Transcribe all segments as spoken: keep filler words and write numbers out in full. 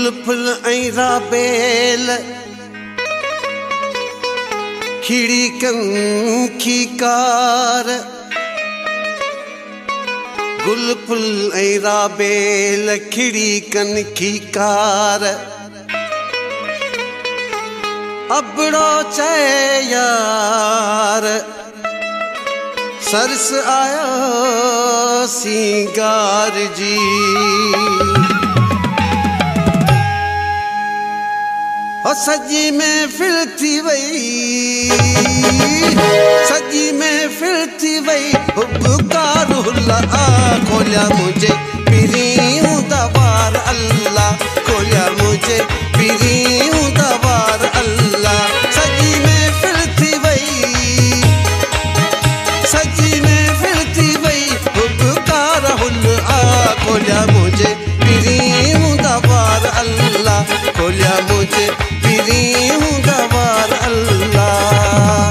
गुल फुल ऐं राबेल खिड़ी कंखी कार गुल फुल ऐं राबेल खिड़ी कंखी कार अबड़ो चए यार सरस आयो सिंगार जी और सजी में फिर थी वई सजी में फिर थी वई हुब्कार हुल्ला खोलिया मुझे पिरियूं दवार अल्लाह खोलिया मुझे पिरियूं दवार अल्लाह सजी में फिर थी वई सजी में फिर थी वई हुब्कार हुल्ला खोलिया मुझे पिरियूं दवार अल्लाह खोलिया मुझे पिरियूं दवार अल्लाह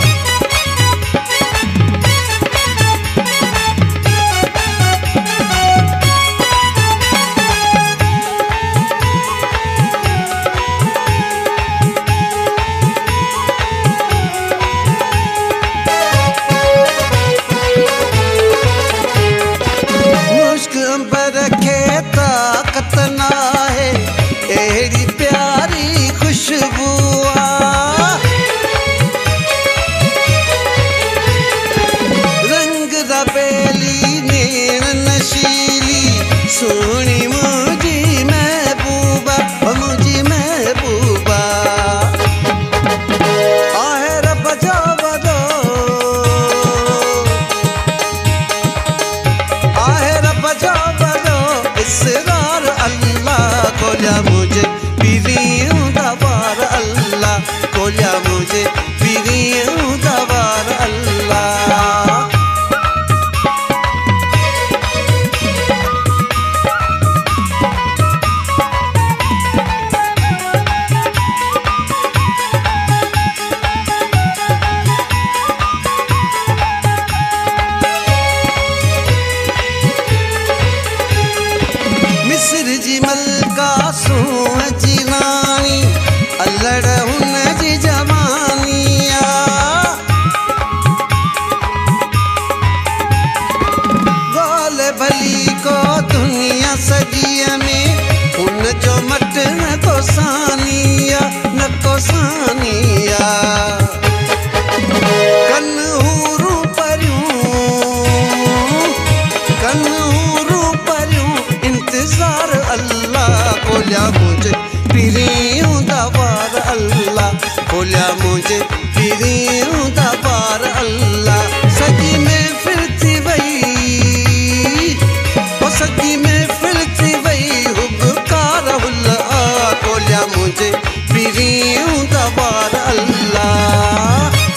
मुश्क अंबर के ताकत ना है एड़ी प्यारी खुशबू रंग रबेली नैन नशीली सोनी मुझी महबूबा मुझी महबूबा आहे रब जो वदो आहे रब जो वदो इसरार अल्लाह खोलिया मुझे पिरियूं दवार अल्लाह खोलिया मुझे पिरियूं दवार अल्लाह मिस्र जी मलका सूह जी नानी अल्लड़ हुन जी जवानिया गोल भली को दुनिया सजिया में उन जो मट न को सानिया न को सानिया कन हूरू परियूं कन हूरू परियूं इंतजार अल्लाह खोलिया मुझे पिरियूं दवार अल्लाह खोलिया मुझे पिरियूं दवार अल्लाह सजी में फिर थी वई ओ सजी में फिर थी वई हुब्कार हुल्ला खोलिया मुझे पिरियूं दवार अल्लाह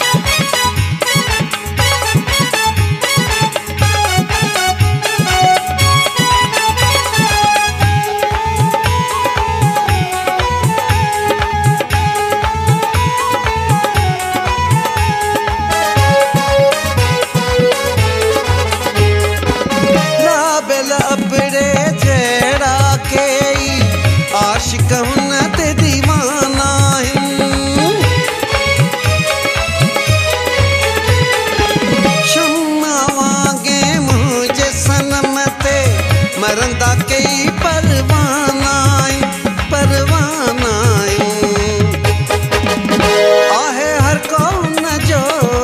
अबड़े जेड़ा के आशिक हुन ते दीवाना शम्मा वांगे मुझे सनम ते मरंदा कई परवाना परवाना आहे हर कौन जो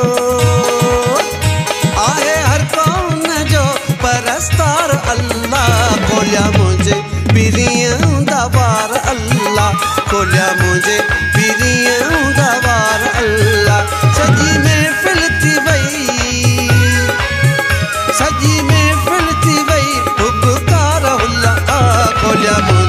आहे हर कौन जो परस्तार अल्लाह खोलिया मुझे पिरियूं दवार अल्लाह खोलिया मुझे पिरियूं दवार अल्लाह सजी में फिर थी वई सजी में फिर थी वई हुब्कार हुल्ला खोलिया मुझे